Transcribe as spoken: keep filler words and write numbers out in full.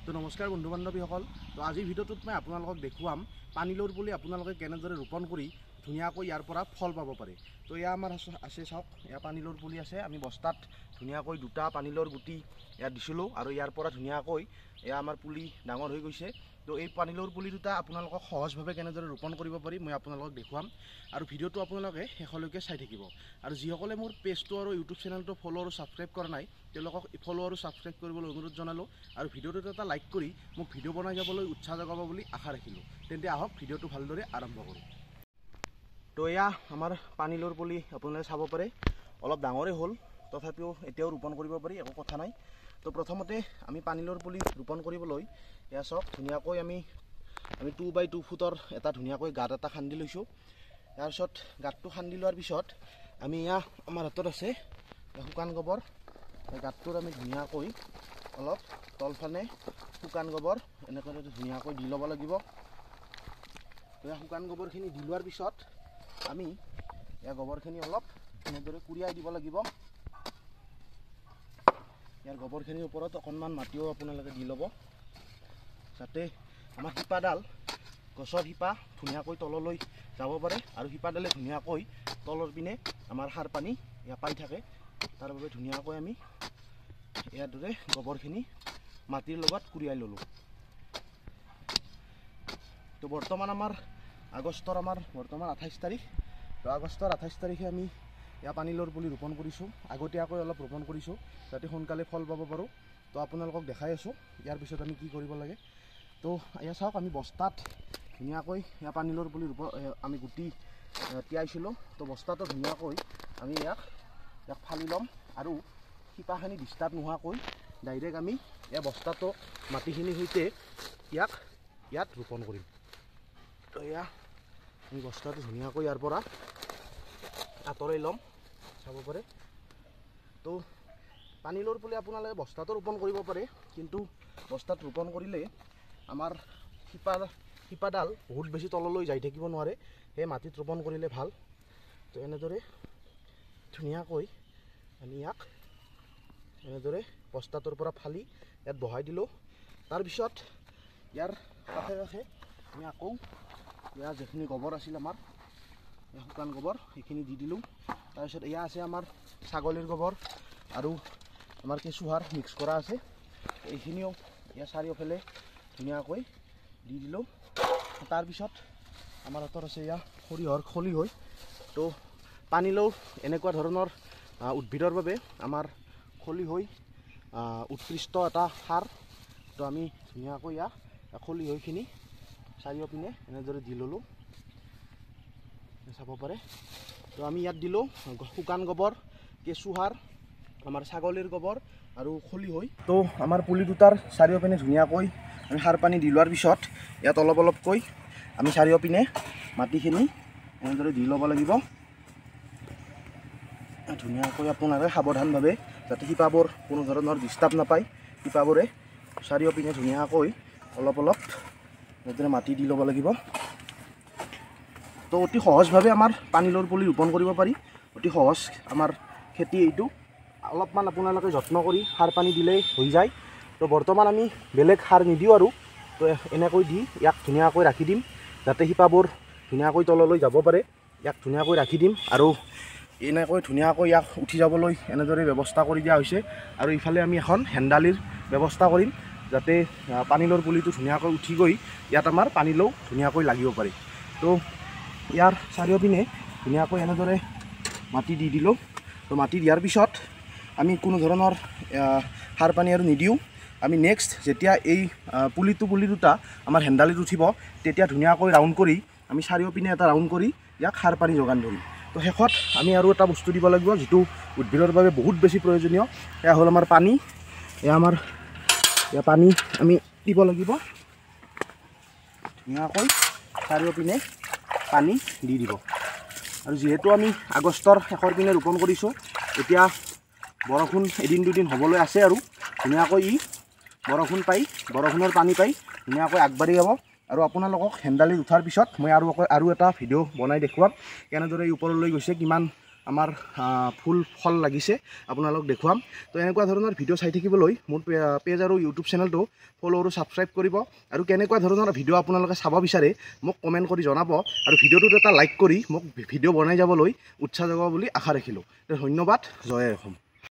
তো নমস্কাৰ বন্ধু বান্ধৱীসকল। তো আজিৰ ভিডিঅ'টোত মই আপোনালোকক দেখুৱাম পানীলাওৰ পুলি আপোনালোকে কেনেদৰে ৰোপণ কৰি ধুনীয়াকৈ ইয়াৰ পৰা ফল পাব পাৰে। তো এয়া আমাৰ আছে, চাওক এয়া পানীলাওৰ পুলি আছে। আমি বস্তাত ধুনীয়াকৈ দুটা পানীলাওৰ গুটি ইয়াত দিছিলোঁ আৰু ইয়াৰ পৰা ধুনীয়াকৈ এয়া আমাৰ পুলি ডাঙৰ হৈ গৈছে। তো এই পানীলাওৰ পুলি দুটা আপোনালোকক সহজভাৱে কেনেদৰে ৰোপণ কৰিব পাৰি মই আপোনালোকক দেখুৱাম আৰু ভিডিঅ'টো আপোনালোকে শেষলৈকে চাই থাকিব। আৰু যিসকলে মোৰ পেজটো আৰু ইউটিউব চেনেলটো ফ'ল' আৰু ছাবস্ক্ৰাইব কৰা নাই তেওঁলোকক ফ'ল' আৰু ছাবস্ক্ৰাইব কৰিবলৈ অনুৰোধ জনালোঁ আৰু ভিডিঅ'টোত এটা লাইক কৰি মোক ভিডিঅ' বনাই যাবলৈ উৎসাহ যোগাব বুলি আশা ৰাখিলোঁ। তেন্তে আহক ভিডিঅ'টো ভালদৰে আৰম্ভ কৰোঁ। তো এয়া আমাৰ পানীলাওৰ পুলি আপোনালোকে চাব পাৰে, অলপ ডাঙৰেই হ'ল, তথাপিও এতিয়াও ৰোপণ কৰিব পাৰি, একো কথা নাই। তো প্ৰথমতে আমি পানীলাওৰ পুলি ৰোপণ কৰিবলৈ এয়া চাওক ধুনীয়াকৈ আমি আমি টু বাই টু ফুটৰ এটা ধুনীয়াকৈ গাঁত এটা খান্দি লৈছোঁ। তাৰপিছত গাঁতটো খান্দি লোৱাৰ পিছত আমি এয়া আমাৰ হাতত আছে শুকান গোবৰ। এই গাঁতটোত আমি ধুনীয়াকৈ অলপ তলফানে শুকান গোবৰ এনেকৈ ধুনীয়াকৈ দি ল'ব লাগিব। এয়া শুকান গোবৰখিনি দি লোৱাৰ পিছত আমি এয়া গোবৰখিনি অলপ এনেদৰে কুৰিয়াই দিব লাগিব। ইয়াৰ গোবৰখিনিৰ ওপৰত অকণমান মাটিও আপোনালোকে দি ল'ব, যাতে আমাৰ শিপাডাল গছৰ শিপা ধুনীয়াকৈ তললৈ যাব পাৰে আৰু শিপাডালে ধুনীয়াকৈ তলৰ পিনে আমাৰ সাৰ পানী ইয়াত পাই থাকে। তাৰ বাবে ধুনীয়াকৈ আমি ইয়াৰ দৰে গোবৰখিনি মাটিৰ লগত কুৰিয়াই ল'লোঁ। তো বৰ্তমান আমাৰ আগষ্টৰ আমাৰ বৰ্তমান আঠাইছ তাৰিখ। তো আগষ্টৰ আঠাইছ তাৰিখে আমি এয়া পানীলাওৰ পুলি ৰোপণ কৰিছোঁ। আগতীয়াকৈ অলপ ৰোপণ কৰিছোঁ যাতে সোনকালে ফল পাব পাৰোঁ। তো আপোনালোকক দেখাই আছোঁ ইয়াৰ পিছত আমি কি কৰিব লাগে। তো এয়া চাওক আমি বস্তাত ধুনীয়াকৈ এয়া পানীলাওৰ পুলি ৰোপ আমি গুটি তিয়াইছিলোঁ। তো বস্তাটো ধুনীয়াকৈ আমি ইয়াক ইয়াক ফালি ল'ম আৰু শিপাখিনি ডিষ্টাৰ্ব নোহোৱাকৈ ডাইৰেক্ট আমি এই বস্তাটো মাটিখিনিৰ সৈতে ইয়াক ইয়াত ৰোপণ কৰিম। তো এয়া আমি বস্তাটো ধুনীয়াকৈ ইয়াৰ পৰা আঁতৰাই ল'ম, চাব পাৰে। তো পানীলাওৰ পুলি আপোনালোকে বস্তাটো ৰোপণ কৰিব পাৰে, কিন্তু বস্তাত ৰোপণ কৰিলে আমাৰ শিপা শিপাডাল বহুত বেছি তললৈ যাই থাকিব নোৱাৰে, সেই মাটিত ৰোপণ কৰিলে ভাল। তো এনেদৰে ধুনীয়াকৈ আমি ইয়াক এনেদৰে বস্তাটোৰ পৰা ফালি ইয়াত বহাই দিলোঁ। তাৰপিছত ইয়াৰ কাষে কাষে আমি আকৌ ইয়াৰ যিখিনি গোবৰ আছিল আমাৰ শুকান গোবৰ সেইখিনি দি দিলোঁ। তাৰপিছত এয়া আছে আমাৰ ছাগলীৰ গোবৰ আৰু আমাৰ কেঁচুসাৰ মিক্স কৰা আছে, এইখিনিও ইয়াৰ চাৰিওফালে ধুনীয়াকৈ দি দিলোঁ। তাৰপিছত আমাৰ হাতত আছে এয়া সৰিয়হৰ খলি হৈ। তো পানীলাও এনেকুৱা ধৰণৰ উদ্ভিদৰ বাবে আমাৰ খলি হৈ উৎকৃষ্ট এটা সাৰ। তো আমি ধুনীয়াকৈ ইয়াক খলি হৈখিনি চাৰিওপিনে এনেদৰে দি ল'লোঁ, চাব পাৰে। তো আমি ইয়াত দিলোঁ শুকান গোবৰ, কেঁচুসাৰ, আমাৰ ছাগলীৰ গোবৰ আৰু খলি হৈ। তো আমাৰ পুলি দুটাৰ চাৰিওপিনে ধুনীয়াকৈ আমি সাৰ পানী দি লোৱাৰ পিছত ইয়াত অলপ অলপকৈ আমি চাৰিওপিনে মাটিখিনি এনেদৰে দি ল'ব লাগিব ধুনীয়াকৈ। আপোনালোকে সাৱধানভাৱে যাতে শিপাবোৰ কোনো ধৰণৰ ডিষ্টাৰ্ব নাপায়, শিপাবোৰে চাৰিওপিনে ধুনীয়াকৈ অলপ অলপ এনেদৰে মাটি দি ল'ব লাগিব। তো অতি সহজভাৱে আমাৰ পানীলাওৰ পুলি ৰোপণ কৰিব পাৰি, অতি সহজ আমাৰ খেতি এইটো। অলপমান আপোনালোকে যত্ন কৰি সাৰ পানী দিলেই হৈ যায়। তো বৰ্তমান আমি বেলেগ সাৰ নিদিওঁ আৰু তো এনেকৈ দি ইয়াক ধুনীয়াকৈ ৰাখি দিম যাতে শিপাবোৰ ধুনীয়াকৈ তললৈ যাব পাৰে। ইয়াক ধুনীয়াকৈ ৰাখি দিম আৰু এনেকৈ ধুনীয়াকৈ ইয়াক উঠি যাবলৈ এনেদৰে ব্যৱস্থা কৰি দিয়া হৈছে। আৰু ইফালে আমি এখন হেন্দালিৰ ব্যৱস্থা কৰিম যাতে পানীলাওৰ পুলিটো ধুনীয়াকৈ উঠি গৈ ইয়াত আমাৰ পানীলাও ধুনীয়াকৈ লাগিব পাৰে। তো ইয়াৰ চাৰিওপিনে ধুনীয়াকৈ এনেদৰে মাটি দি দিলোঁ। তো মাটি দিয়াৰ পিছত আমি কোনো ধৰণৰ সাৰ পানী আৰু নিদিওঁ। আমি নেক্সট যেতিয়া এই পুলিটো পুলি দুটা আমাৰ হেন্দালিত উঠিব তেতিয়া ধুনীয়াকৈ ৰাউণ্ড কৰি আমি চাৰিওপিনে এটা ৰাউণ্ড কৰি ইয়াক সাৰ পানী যোগান ধৰিম। তো শেষত আমি আৰু এটা বস্তু দিব লাগিব যিটো উদ্ভিদৰ বাবে বহুত বেছি প্ৰয়োজনীয়, এয়া হ'ল আমাৰ পানী। এয়া আমাৰ এয়া পানী আমি দিব লাগিব, ধুনীয়াকৈ চাৰিওপিনে পানী দি দিব। আৰু যিহেতু আমি আগষ্টৰ শেষৰ পিনে ৰোপণ কৰিছোঁ, এতিয়া বৰষুণ এদিন দুদিন হ'বলৈ আছে আৰু ধুনীয়াকৈ ই বৰষুণ পাই বৰষুণৰ পানী পাই ধুনীয়াকৈ আগবাঢ়ি যাব। আৰু আপোনালোকক হেন্দালিত উঠাৰ পিছত মই আৰু আৰু এটা ভিডিঅ' বনাই দেখুৱাম কেনেদৰে ই ওপৰলৈ গৈছে, কিমান আমাৰ ফুল ফল লাগিছে আপোনালোক দেখুৱাম। তো এনেকুৱা ধৰণৰ ভিডিঅ' চাই থাকিবলৈ মোৰ পেজ আৰু ইউটিউব চেনেলটো ফ'ল' আৰু ছাবস্ক্ৰাইব কৰিব আৰু কেনেকুৱা ধৰণৰ ভিডিঅ' আপোনালোকে চাব বিচাৰে মোক কমেণ্ট কৰি জনাব আৰু ভিডিঅ'টোত এটা লাইক কৰি মোক ভিডিঅ' বনাই যাবলৈ উৎসাহ যোগাব বুলি আশা ৰাখিলোঁ। ধন্যবাদ। জয় অসম।